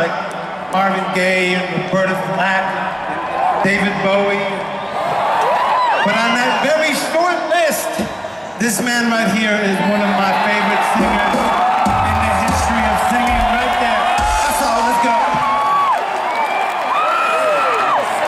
like Marvin Gaye and Roberta Flack, David Bowie. But on that very short list, this man right here is one of my favorite singers.